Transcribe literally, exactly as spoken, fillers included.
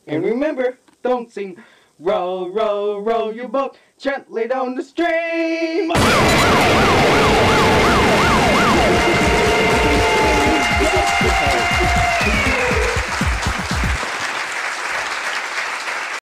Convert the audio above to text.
And remember, don't sing, row, row, row your boat gently down the stream.